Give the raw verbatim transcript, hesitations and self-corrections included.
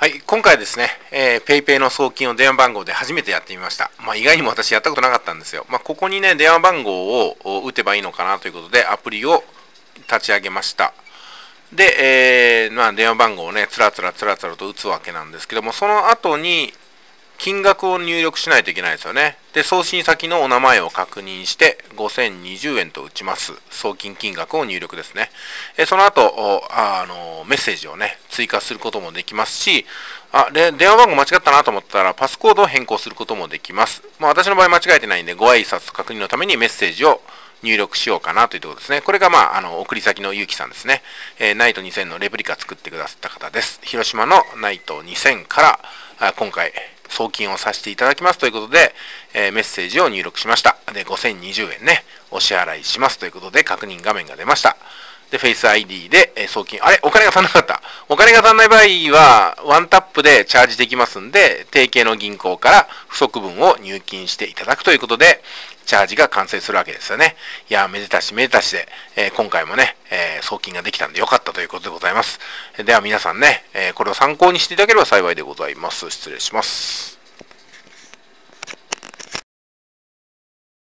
はい、今回ですね、えー、PayPay の送金を電話番号で初めてやってみました。まあ、意外にも私やったことなかったんですよ。まあ、ここにね、電話番号を打てばいいのかなということで、アプリを立ち上げました。で、えー、まあ、電話番号をね、つらつらつらつらと打つわけなんですけども、その後に、金額を入力しないといけないですよね。で、送信先のお名前を確認して、ごせんにじゅうえんと打ちます。送金金額を入力ですね。えその後あ、あの、メッセージをね、追加することもできますし、あ、で、電話番号間違ったなと思ったら、パスコードを変更することもできます。まあ、私の場合間違えてないんで、ご挨拶確認のためにメッセージを入力しようかなというところですね。これが、まあ、あの、送り先のゆうきさんですね。えー、ナイトにせんのレプリカ作ってくださった方です。広島のナイトにせんから、今回、送金をさせていただきますということで、えー、メッセージを入力しました。で、ごせんにじゅうえんね、お支払いしますということで、確認画面が出ました。で、フェイス アイディー で、えー、送金、あれお金が足んなかった。お金が足んない場合は、ワンタップでチャージできますんで、提携の銀行から不足分を入金していただくということで、チャージが完成するわけですよね。いやー、めでたしめでたしで、えー、今回もね、えー、送金ができたんでよかったということでございます。では皆さんね、えー、これを参考にしていただければ幸いでございます。失礼します。